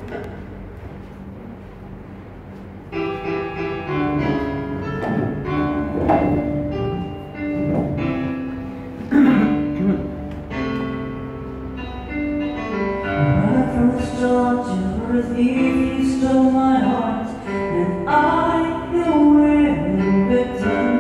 You stole my heart, and I, your willing victim.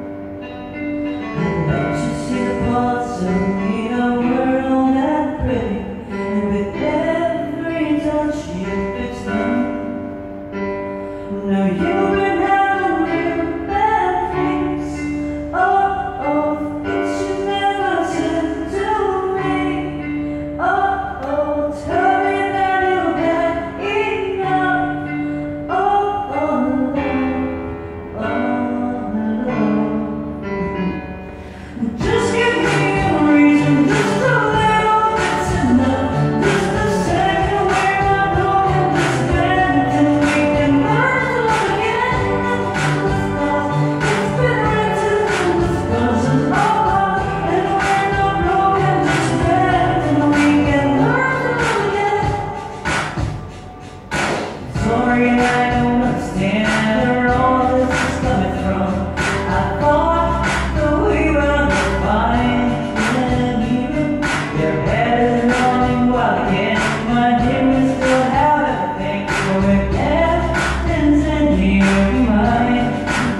I let you see the parts of me that were all that pretty, and with every touch you fixed them. Now you've been having real bad dreams. Oh, things you never said to me. Oh, tell me that you've had enough. Oh, just give me a reason, just a little bit's enough. Just a second where I'm broken, just bend till we can learn to love again. It's been written in the scars of our heart, and we're not broken, just bend till we can learn to love again. Sorry, I don't understand where all this is coming from. I thought that we were fine, and even your head is running wild again. My dear, we still have everything, so if everything's in your mind.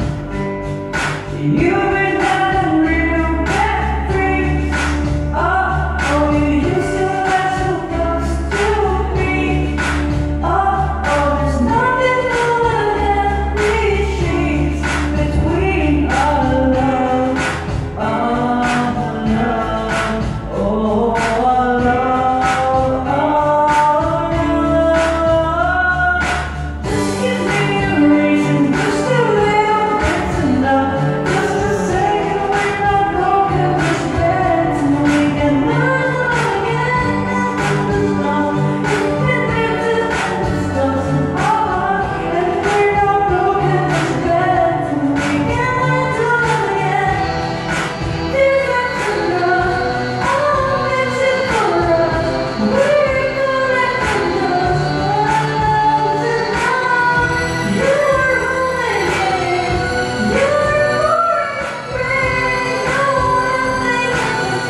You've been having real bad dreams. Oh, you used to get so close to me. Oh, there's nothing more than these sheets between our love. Our love, oh, our love, our love. Just give me a reason, just a little bit's enough. Just a second we're not broken, just bend till we can learn to love again. It's been written in the stars of our heart, and we're not broken, just bend till we can learn to love again. Dear, that's enough. Oh, it's it for us. We're collecting dust. Love's enough. You're holding it. You're pouring rain. No one thinks it's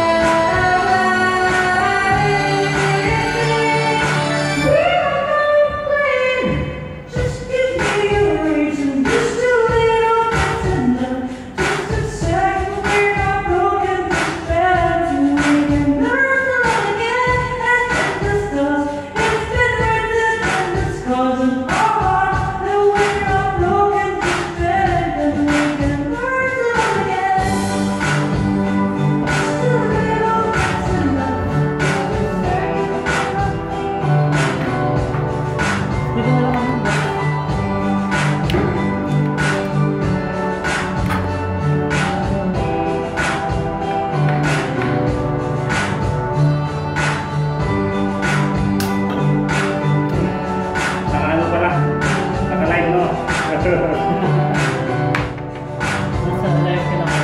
bad. We're playing. Just give me a reason, just a little bit's enough. Just a second, we're not broken, just bend till we can learn to love again. And in the stars, it's been written in the scars of our heart that we're not broken, just bend till we can learn to love again. Just a little bit's enough. Ano pala? Naka-live mo. Nasa live ka lang.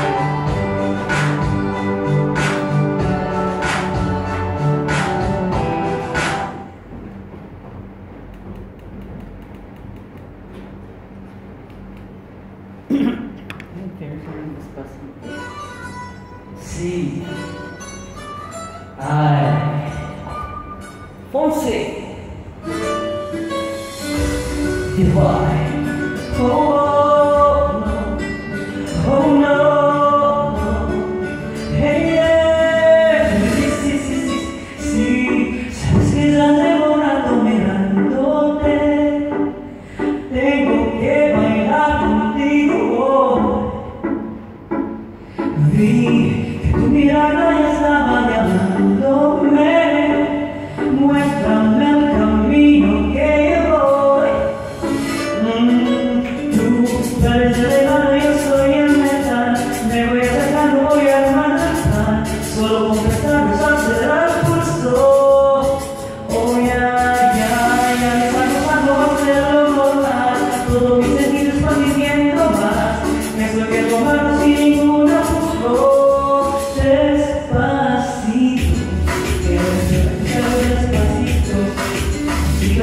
See, Fonse, divine. Oh no, oh no, hey, yeah. Sí, sabes que ya llevo rato mirándote. Tengo que bailar contigo. Vi que tu mirada ya estaba llamándome. Muéstrame el camino que voy. Tú eres el legado, yo soy el metal. Me voy acercando, voy a armar. Solo con pensar nos acelera el pulso. Oh, ya me está costando hacerlo normal. Todos mis sentidos van diciendo más. Me estoy quedando mal sin ningún apuro. Despacito, quiero despacito.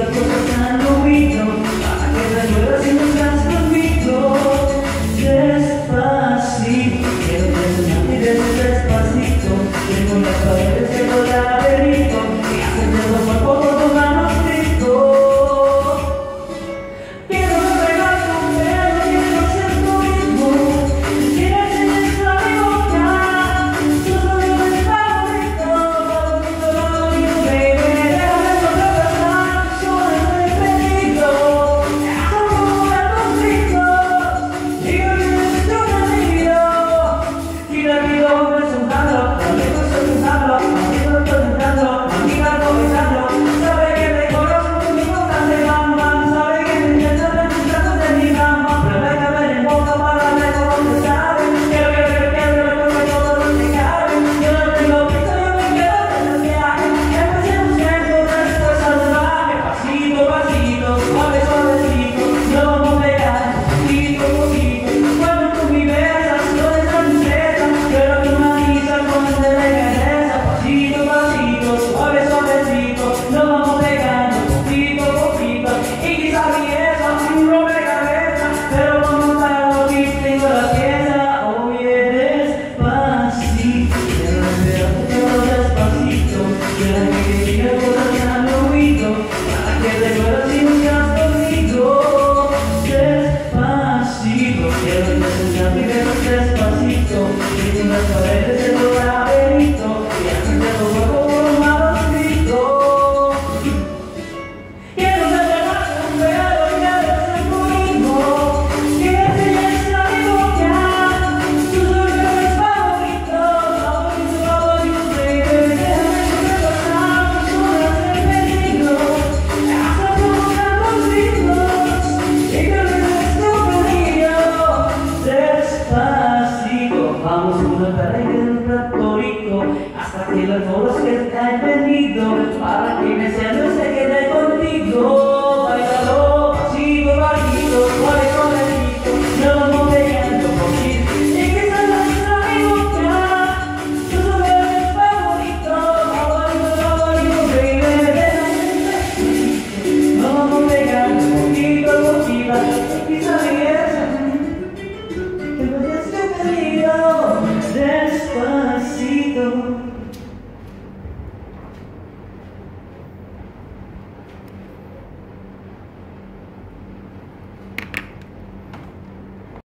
Seguro estaré en Puerto Rico hasta que los foros que te han venido para que me sea no se quede contigo. Bailalo, pasito, bajito, suave, suavecito, no vamos pegando poquito. Y que esa es mi boca, yo soy el favorito, baby. No vamos pegando poquito a poquito, y sabías que me has pedido despacito.